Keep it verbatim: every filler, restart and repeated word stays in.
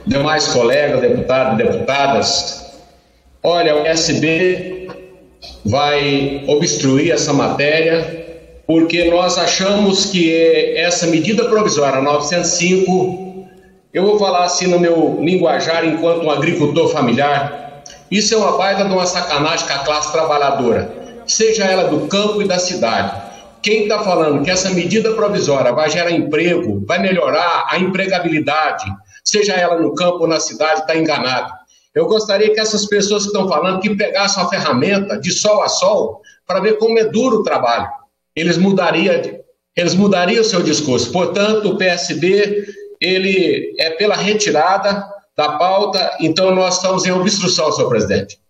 demais colegas, deputados e deputadas, olha, o P S B vai obstruir essa matéria porque nós achamos que essa medida provisória novecentos e cinco, eu vou falar assim no meu linguajar enquanto um agricultor familiar, isso é uma baita de uma sacanagem com a classe trabalhadora, seja ela do campo e da cidade. Quem está falando que essa medida provisória vai gerar emprego, vai melhorar a empregabilidade, seja ela no campo ou na cidade, está enganado. Eu gostaria que essas pessoas que estão falando que pegassem a ferramenta de sol a sol para ver como é duro o trabalho. Eles mudariam, eles mudariam o seu discurso. Portanto, o P S B ele é pela retirada da pauta, então nós estamos em obstrução, senhor presidente.